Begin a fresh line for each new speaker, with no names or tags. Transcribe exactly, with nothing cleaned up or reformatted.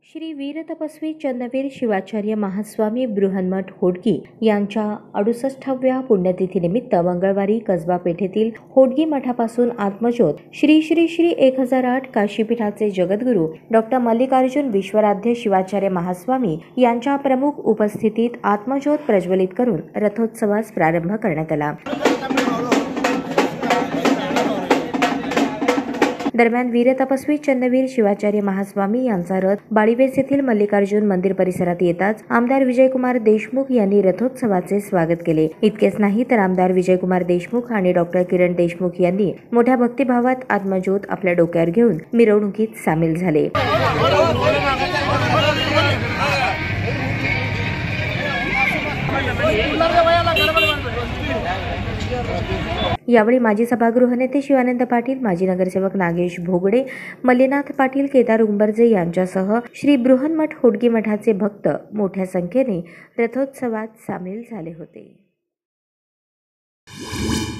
श्री वीरतपस्वी चंदवीर शिवाचार्य महास्वामी बृहन्मठ होडगी यांच्या अडुसष्टाव्या पुण्यतिथीनिमित्त मंगळवारी कसबा पेठेतील होडगी मठापासून आत्मज्योत श्री श्री श्री एक हजार आठ काशीपीठाचे जगद्गुरू डॉक्टर मल्लिकार्जुन विश्वराध्य शिवाचार्य महास्वामी यांच्या प्रमुख उपस्थितीत आत्मज्योत प्रज्वलित करून रथोत्सवास प्रारंभ करण्यात आला। दरम्यान वीरतपस्वी चंदवीर शिवाचार्य महास्वामी यांचा रथ बाळीवेस येथील मल्लिकार्जुन मंदिर परिसरात येताच आमदार विजयकुमार देशमुख यांनी रथोत्सवाचे स्वागत केले। इतकेच नाही तर आमदार विजयकुमार देशमुख आणि डॉक्टर किरण देशमुख यांनी मोठ्या भक्तिभावात आत्मज्योत आपल्या डोक्यावर घेऊन मिरवणुकीत सामील झाले। यावेळी माजी सभागृह नेते शिवानंद पाटील, माजी नगरसेवक नागेश भोगडे, मल्लीनाथ पाटील, केदार उंबरजे यांच्यासह श्री बृहन्मठ होडगी मठाचे भक्त मोठ्या संख्येने रथोत्सवात सामील झाले होते।